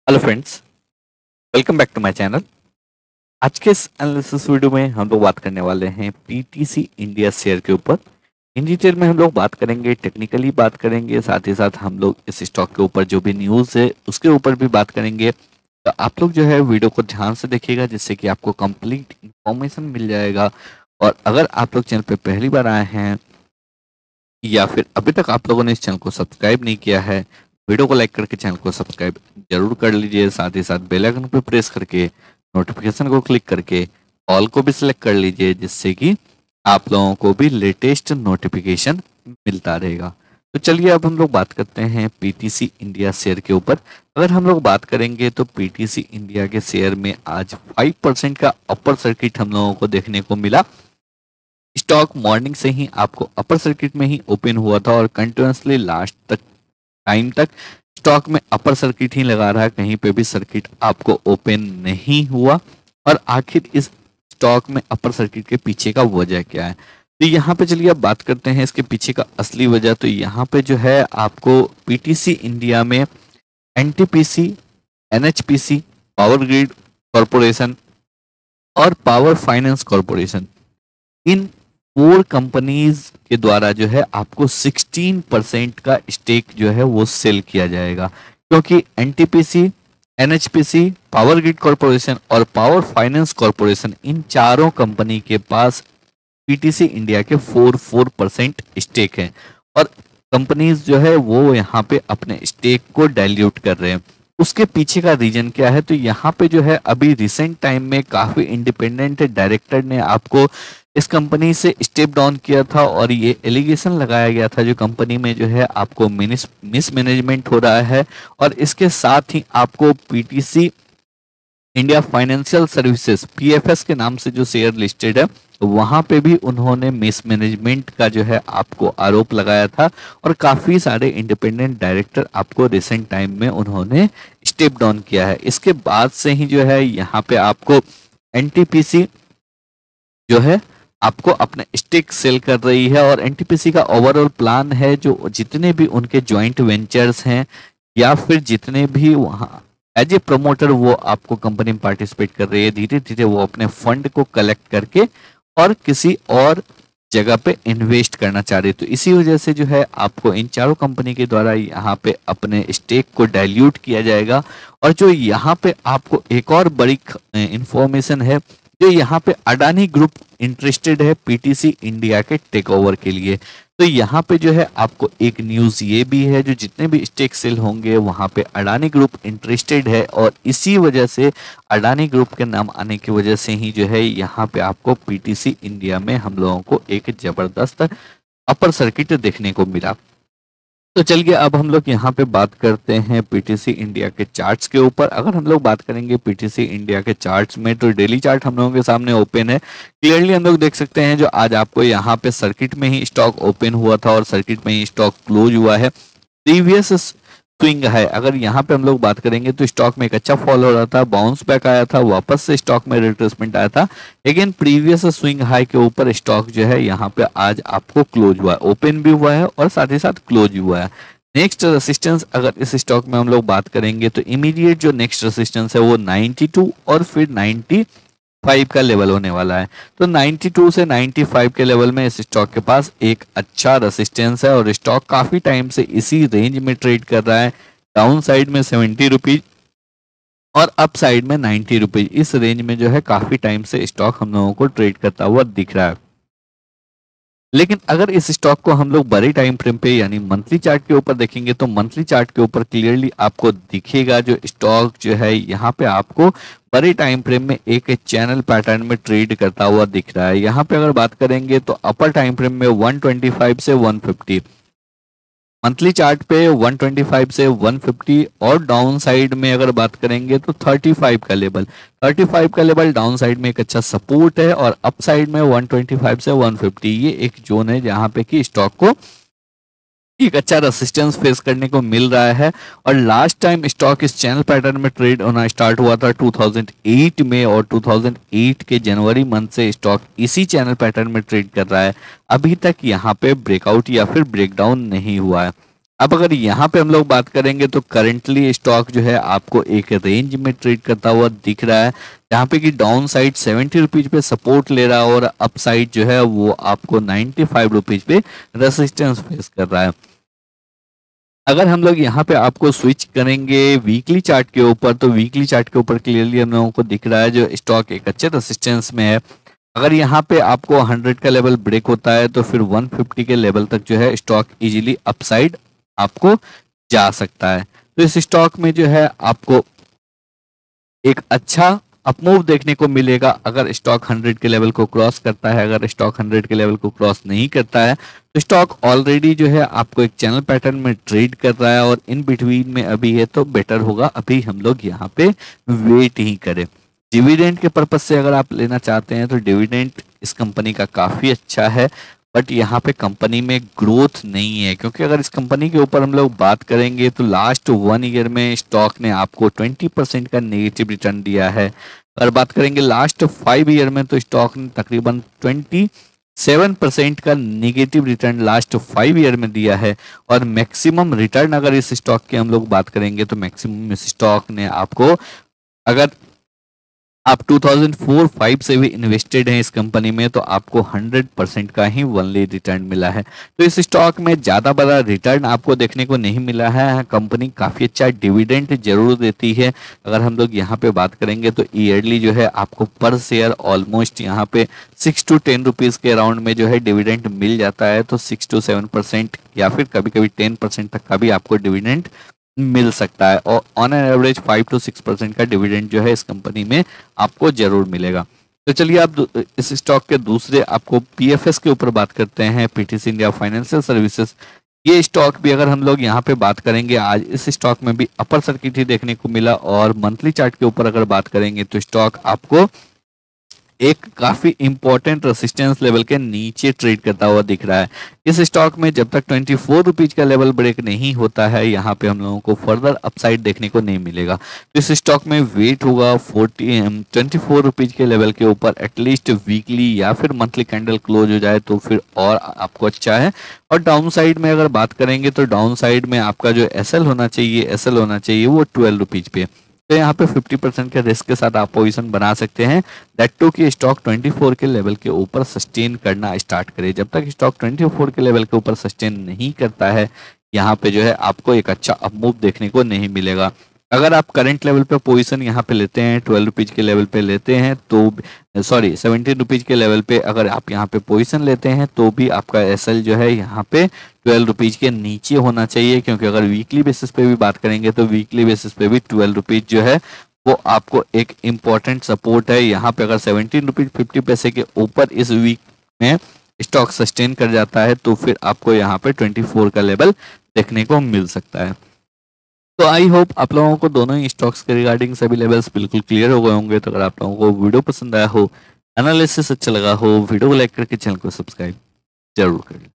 Hello friends, welcome back to my channel. आज के इस एनालिसिस वीडियो में हम लोग बात करने वाले हैं पीटीसी इंडिया शेयर के ऊपर। इन डिटेल में हम लोग बात करेंगे, टेक्निकली बात करेंगे, साथ ही साथ हम लोग इस स्टॉक के ऊपर जो भी न्यूज़ है उसके ऊपर भी बात करेंगे। तो आप लोग जो है वीडियो को ध्यान से देखिएगा जिससे कि आपको कंप्लीट इंफॉर्मेशन मिल जाएगा। और अगर आप लोग चैनल पे पहली बार आए हैं या फिर अभी तक आप लोगों ने इस चैनल को सब्सक्राइब नहीं किया है, वीडियो को लाइक करके चैनल को सब्सक्राइब जरूर कर लीजिए। साथ ही साथ बेल आइकन पे प्रेस करके नोटिफिकेशन को क्लिक करके ऑल को भी सिलेक्ट कर लीजिए जिससे कि आप लोगों को भी लेटेस्ट नोटिफिकेशन मिलता रहेगा। तो चलिए अब हम लोग बात करते हैं पीटीसी इंडिया शेयर के ऊपर। अगर हम लोग बात करेंगे तो पीटीसी इंडिया के शेयर में आज 5% का अपर सर्किट हम लोगों को देखने को मिला। स्टॉक मॉर्निंग से ही आपको अपर सर्किट में ही ओपन हुआ था और कंटिन्यूसली लास्ट तक टाइम तक स्टॉक में अपर सर्किट ही लगा रहा है, कहीं पे भी सर्किट आपको ओपन नहीं हुआ। और आखिर इस स्टॉक में अपर सर्किट के पीछे का वजह क्या है, तो यहाँ पे चलिए अब बात करते हैं इसके पीछे का असली वजह। तो यहाँ पे जो है आपको पीटीसी इंडिया में NTPC, NHPC, power grid corporation और पावर फाइनेंस कॉरपोरेशन, इन 4 कंपनीज के द्वारा जो है आपको 16% का स्टेक जो है वो सेल किया जाएगा। क्योंकि NTPC, NHPC, power grid corporation और पावर फाइनेंस कॉरपोरेशन, इन चारों कंपनी के पास पीटीसी इंडिया के 4% स्टेक है। और कंपनीज जो है वो यहाँ पे अपने स्टेक को डाइल्यूट कर रहे हैं। उसके पीछे का रीजन क्या है, तो यहाँ पे जो है अभी रिसेंट टाइम में काफी इंडिपेंडेंट डायरेक्टर ने आपको इस कंपनी से स्टेप डाउन किया था और ये एलिगेशन लगाया गया था जो कंपनी में जो है आपको मिसमैनेजमेंट हो रहा है। और इसके साथ ही आपको PTC India financial services, PFS के नाम से जो शेयर लिस्टेड है, वहां पे भी उन्होंने मिसमैनेजमेंट का जो है आपको आरोप लगाया था। और काफी सारे इंडिपेंडेंट डायरेक्टर आपको रिसेंट टाइम में उन्होंने स्टेप डाउन किया है। इसके बाद से ही जो है यहाँ पे आपको एनटीपीसी जो है आपको अपने स्टेक सेल कर रही है। और एनटीपीसी का ओवरऑल प्लान है जो जितने भी उनके जॉइंट वेंचर्स हैं या फिर जितने भी वहाँ एज ए प्रमोटर वो आपको कंपनी में पार्टिसिपेट कर रही है, धीरे धीरे वो अपने फंड को कलेक्ट करके और किसी और जगह पे इन्वेस्ट करना चाह रही है। तो इसी वजह से जो है आपको इन चारों कंपनी के द्वारा यहाँ पे अपने स्टेक को डाइल्यूट किया जाएगा। और जो यहाँ पे आपको एक और बड़ी इंफॉर्मेशन है, जो यहाँ पे अडानी ग्रुप इंटरेस्टेड है पीटीसी इंडिया के टेक ओवर के लिए। तो यहाँ पे जो है आपको एक न्यूज़ ये भी है, जो जितने भी स्टेक सेल होंगे वहाँ पे अडानी ग्रुप इंटरेस्टेड है। और इसी वजह से अडानी ग्रुप के नाम आने की वजह से ही जो है यहाँ पे आपको पीटीसी इंडिया में हम लोगों को एक जबरदस्त अपर सर्किट देखने को मिला। तो चलिए अब हम लोग यहाँ पे बात करते हैं पीटीसी इंडिया के चार्ट्स के ऊपर। अगर हम लोग बात करेंगे पीटीसी इंडिया के चार्ट्स में, तो डेली चार्ट हम लोगों के सामने ओपन है। क्लियरली हम लोग देख सकते हैं जो आज आपको यहाँ पे सर्किट में ही स्टॉक ओपन हुआ था और सर्किट में ही स्टॉक क्लोज हुआ है। प्रीवियस स्विंग है, अगर यहाँ पे हम लोग बात करेंगे तो स्टॉक में एक अच्छा फॉल हो रहा था, बाउंस बैक आया था, वापस से स्टॉक में रिट्रेसमेंट आया था। लेकिन प्रीवियस स्विंग हाई के ऊपर स्टॉक जो है यहाँ पे आज आपको क्लोज हुआ है, ओपन भी हुआ है और साथ ही साथ क्लोज भी हुआ है। नेक्स्ट रेसिस्टेंस अगर इस स्टॉक में हम लोग बात करेंगे तो इमीडिएट जो नेक्स्ट रेसिस्टेंस है वो 92 और फिर 95 का लेवल होने वाला है। तो 92 से 95 के लेवल में इस स्टॉक के पास एक अच्छा रेसिस्टेंस है और स्टॉक काफी टाइम से इसी रेंज में ट्रेड कर रहा है। डाउन साइड में 70 रुपीज और अप साइड में 90 रुपीज, इस रेंज में जो है काफी टाइम से स्टॉक हम लोगों को ट्रेड करता हुआ दिख रहा है। लेकिन अगर इस स्टॉक को हम लोग बड़े टाइम फ्रेम पे यानी मंथली चार्ट के ऊपर देखेंगे तो मंथली चार्ट के ऊपर क्लियरली आपको दिखेगा जो स्टॉक जो है यहाँ पे आपको बड़े टाइम फ्रेम में एक चैनल पैटर्न में ट्रेड करता हुआ दिख रहा है। यहाँ पे अगर बात करेंगे तो अपर टाइम फ्रेम में 125 से 150, मंथली चार्ट पे 125 से 150 और डाउन साइड में अगर बात करेंगे तो 35 का लेवल डाउन साइड में एक अच्छा सपोर्ट है। और अप साइड में 125 से 150 ये एक जोन है जहां पे कि स्टॉक को एक अच्छा रेसिस्टेंस फेस करने को मिल रहा है। और लास्ट टाइम स्टॉक इस चैनल पैटर्न में ट्रेड होना स्टार्ट हुआ था 2008 में और 2008 के जनवरी मंथ से स्टॉक इसी चैनल पैटर्न में ट्रेड कर रहा है। अभी तक यहाँ पे ब्रेकआउट या फिर ब्रेकडाउन नहीं हुआ है। अब अगर यहाँ पे हम लोग बात करेंगे तो करंटली स्टॉक जो है आपको एक रेंज में ट्रेड करता हुआ दिख रहा है, जहाँ पे कि डाउन साइड 70 रुपीज पे सपोर्ट ले रहा है और अप साइड जो है वो आपको 95 रुपीज पे रेसिस्टेंस फेस कर रहा है। अगर हम लोग यहाँ पे आपको स्विच करेंगे वीकली चार्ट के ऊपर, तो वीकली चार्ट के ऊपर क्लियरली हम लोगों को दिख रहा है जो स्टॉक एक अच्छे रेसिस्टेंस में है। अगर यहाँ पे आपको 100 का लेवल ब्रेक होता है तो फिर 150 के लेवल तक जो है स्टॉक इजीली अपसाइड आपको जा सकता है। तो इस स्टॉक में जो है आपको एक अच्छा अपमूव देखने को मिलेगा अगर स्टॉक 100 के लेवल को क्रॉस करता है। अगर स्टॉक 100 के लेवल को क्रॉस नहीं करता है तो स्टॉक ऑलरेडी जो है आपको एक चैनल पैटर्न में ट्रेड कर रहा है और इन बिटवीन में अभी है, तो बेटर होगा अभी हम लोग यहाँ पे वेट ही करें। डिविडेंड के पर्पज से अगर आप लेना चाहते हैं तो डिविडेंड इस कंपनी का काफी अच्छा है, बट यहाँ पे कंपनी में ग्रोथ नहीं है, क्योंकि अगर इस कंपनी के ऊपर हम लोग बात करेंगे तो लास्ट 1 ईयर में स्टॉक ने आपको 20% का नेगेटिव रिटर्न दिया है। अगर बात करेंगे लास्ट 5 ईयर में तो स्टॉक ने तकरीबन 27% का नेगेटिव रिटर्न लास्ट 5 ईयर में दिया है। और मैक्सिमम रिटर्न अगर इस स्टॉक की हम लोग बात करेंगे तो मैक्सिमम इस स्टॉक ने आपको, अगर आप 2004-5 से भी इन्वेस्टेड हैं इस कंपनी में, तो आपको 100% का ही वनली रिटर्न मिला है। तो इस स्टॉक में ज़्यादा बड़ा रिटर्न आपको देखने को नहीं मिला है। कंपनी काफ़ी अच्छा डिविडेंड जरूर देती है। अगर हम लोग यहाँ पे बात करेंगे तो ईयरली जो है आपको पर शेयर ऑलमोस्ट यहाँ पे 6 to 10 रुपीज़ के अराउंड में जो है डिविडेंड मिल जाता है। तो 6 to 7% या फिर कभी कभी 10% तक का भी आपको डिविडेंड मिल सकता है और ऑन एन एवरेज 5 to 6% का डिविडेंड जो है इस कंपनी में आपको जरूर मिलेगा। तो चलिए आप इस स्टॉक के दूसरे आपको पीएफएस के ऊपर बात करते हैं, पीटीसी इंडिया फाइनेंशियल सर्विसेज। ये स्टॉक भी अगर हम लोग यहाँ पे बात करेंगे, आज इस स्टॉक में भी अपर सर्किट ही देखने को मिला और मंथली चार्ट के ऊपर अगर बात करेंगे तो स्टॉक आपको एक काफी इंपॉर्टेंट रेसिस्टेंस लेवल के नीचे ट्रेड करता हुआ दिख रहा है। इस स्टॉक में जब तक 24 रुपीज का लेवल ब्रेक नहीं होता है, यहाँ पे हम लोगों को फर्दर अपसाइड देखने को नहीं मिलेगा। तो इस स्टॉक में वेट होगा 24 रुपीज के लेवल के ऊपर एटलीस्ट वीकली या फिर मंथली कैंडल क्लोज हो जाए तो फिर और आपको अच्छा है। और डाउन साइड में अगर बात करेंगे तो डाउन साइड में आपका जो एसएल होना चाहिए वो 12 रुपीज पे। तो यहाँ पे 50% के रिस्क के साथ आप पोजीशन बना सकते हैं, दैट टू कि स्टॉक 24 के लेवल के ऊपर सस्टेन करना स्टार्ट करे। जब तक स्टॉक 24 के लेवल के ऊपर सस्टेन नहीं करता है, यहाँ पे जो है आपको एक अच्छा अपमूव देखने को नहीं मिलेगा। अगर आप करंट लेवल पे पोजीशन यहाँ पे लेते हैं, 12 रुपीज के लेवल पे लेते हैं तो 17 रुपीज के लेवल पे अगर आप यहाँ पे पोजीशन लेते हैं तो भी आपका एसएल जो है यहाँ पे 12 रुपीज के नीचे होना चाहिए, क्योंकि अगर वीकली बेसिस पे भी बात करेंगे तो वीकली बेसिस पे भी 12 रुपीज जो है वो आपको एक इम्पोर्टेंट सपोर्ट है। यहाँ पे अगर 17 रुपीज 50 पैसे के ऊपर इस वीक में स्टॉक सस्टेन कर जाता है तो फिर आपको यहाँ पे 24 का लेवल देखने को मिल सकता है। तो आई होप आप लोगों को दोनों ही स्टॉक्स के रिगार्डिंग सभी लेवल्स बिल्कुल क्लियर हो गए होंगे। तो अगर आप लोगों को वीडियो पसंद आया हो, एनालिसिस अच्छा लगा हो, वीडियो को लाइक करके चैनल को सब्सक्राइब जरूर करें।